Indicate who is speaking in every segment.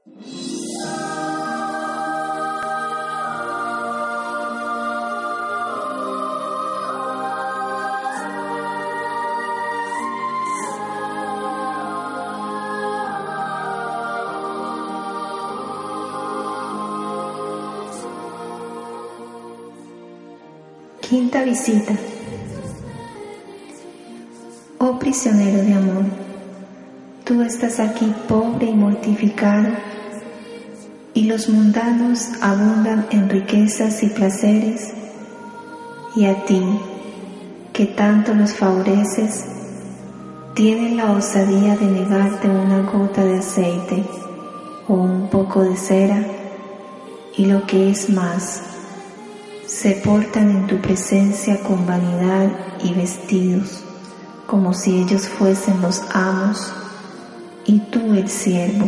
Speaker 1: Quinta visita. Oh prisionero de amor, tú estás aquí pobre y mortificado, y los mundanos abundan en riquezas y placeres, y a ti, que tanto los favoreces, tienen la osadía de negarte una gota de aceite o un poco de cera, y lo que es más, se portan en tu presencia con vanidad y vestidos, como si ellos fuesen los amos y tú el siervo.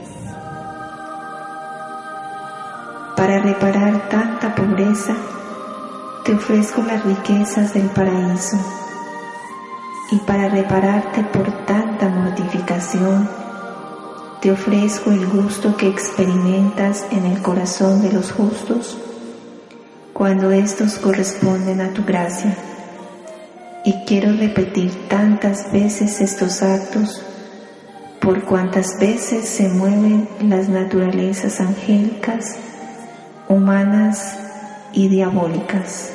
Speaker 1: Para reparar tanta pobreza, te ofrezco las riquezas del paraíso, y para repararte por tanta mortificación, te ofrezco el gusto que experimentas en el corazón de los justos, cuando éstos corresponden a tu gracia. Y quiero repetir tantas veces estos actos, por cuantas veces se mueven las naturalezas angélicas, humanas y diabólicas.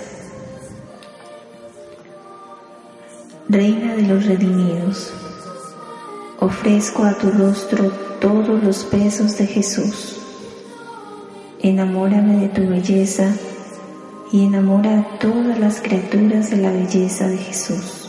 Speaker 1: Reina de los redimidos, ofrezco a tu rostro todos los besos de Jesús. Enamórame de tu belleza y enamora a todas las criaturas de la belleza de Jesús.